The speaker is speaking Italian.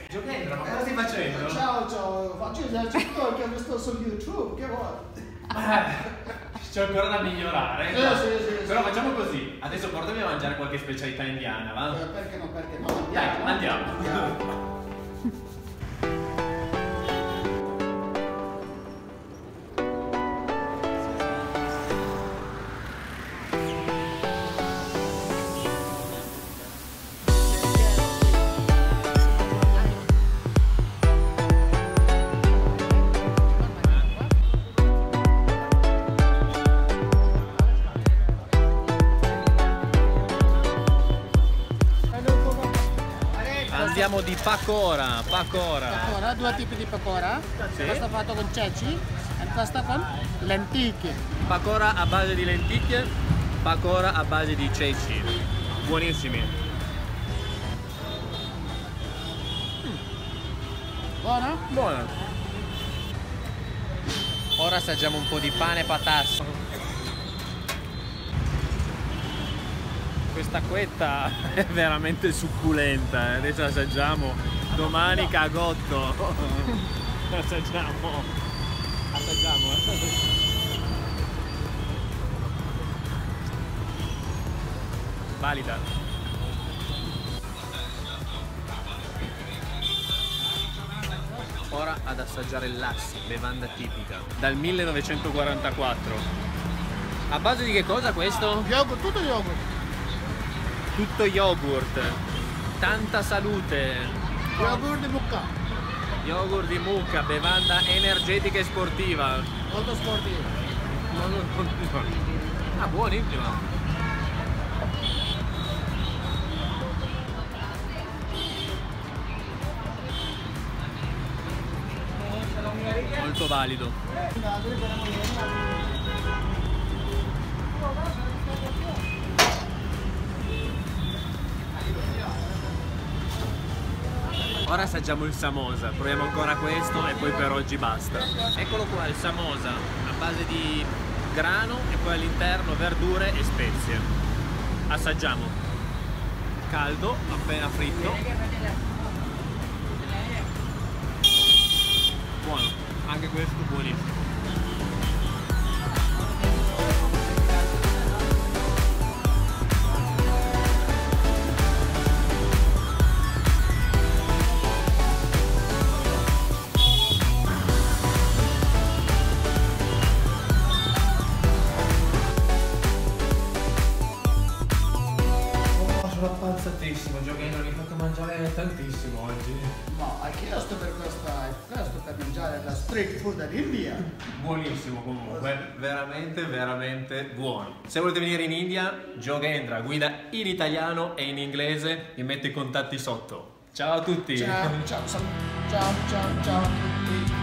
Giochendo, ma cosa stai facendo? Ciao, faccio esercito che ho visto su YouTube, che vuoi? C'è ancora da migliorare. Sì. Però facciamo così, adesso portami a mangiare qualche specialità indiana, va? Perché no? Dai, andiamo. Andiamo di pakora. Pakora, due tipi di pakora. Sì. Questo fatto con ceci e questo con lenticchie. Pakora a base di lenticchie, pakora a base di ceci. Buonissimi. Buono? Buono. Ora assaggiamo un po' di pane patas. Questa quetta è veramente succulenta, adesso assaggiamo. Domani cagotto. Assaggiamo. Valida. Ora ad assaggiare il lassi, bevanda tipica dal 1944. A base di che cosa questo? Yogurt, tutto yogurt. Tutto yogurt, tanta salute. Yogurt di mucca. Yogurt di mucca, bevanda energetica e sportiva. Molto sportivo. Ah, buonissima. Molto valido. Ora assaggiamo il samosa, proviamo ancora questo e poi per oggi basta. Eccolo qua, il samosa a base di grano e poi all'interno verdure e spezie. Assaggiamo. Caldo, appena fritto. Buono, anche questo buonissimo. Sono appazzatissimo, Giochino, mi hai fatto mangiare tantissimo oggi. No, hai chiesto per mangiare la street food dell'India. Buonissimo comunque, veramente buono. Se volete venire in India, Giogendra guida in italiano e in inglese, vi metto i contatti sotto. Ciao a tutti! Ciao a tutti.